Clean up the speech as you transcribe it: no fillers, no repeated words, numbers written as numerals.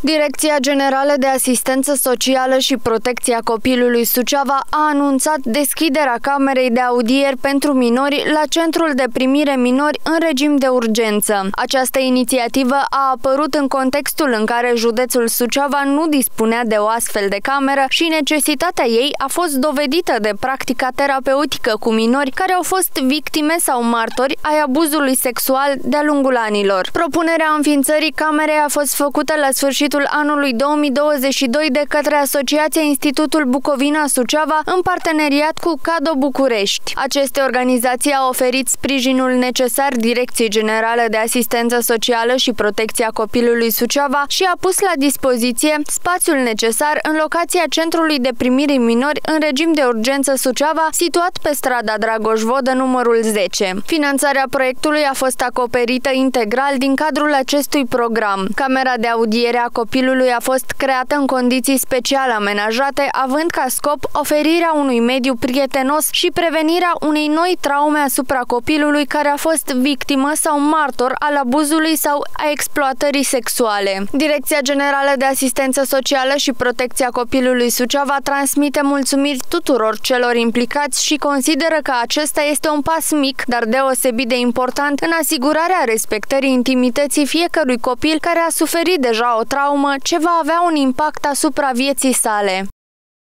Direcția Generală de Asistență Socială și Protecția Copilului Suceava a anunțat deschiderea camerei de audieri pentru minori la Centrul de Primire Minori în regim de urgență. Această inițiativă a apărut în contextul în care județul Suceava nu dispunea de o astfel de cameră și necesitatea ei a fost dovedită de practica terapeutică cu minori care au fost victime sau martori ai abuzului sexual de-a lungul anilor. Propunerea înființării camerei a fost făcută la sfârșitul anului 2022 de către Asociația Institutul Bucovina Suceava în parteneriat cu CADO București. Aceste organizații au oferit sprijinul necesar Direcției Generale de Asistență Socială și Protecția Copilului Suceava și a pus la dispoziție spațiul necesar în locația Centrului de Primire Minori în regim de urgență Suceava, situat pe strada Dragoș Vodă numărul 10. Finanțarea proiectului a fost acoperită integral din cadrul acestui program. Camera de audiere a copilului a fost creată în condiții special amenajate, având ca scop oferirea unui mediu prietenos și prevenirea unei noi traume asupra copilului care a fost victimă sau martor al abuzului sau a exploatării sexuale. Direcția Generală de Asistență Socială și Protecția Copilului Suceava transmite mulțumiri tuturor celor implicați și consideră că acesta este un pas mic, dar deosebit de important în asigurarea respectării intimității fiecărui copil care a suferit deja o traumă ce va avea un impact asupra vieții sale.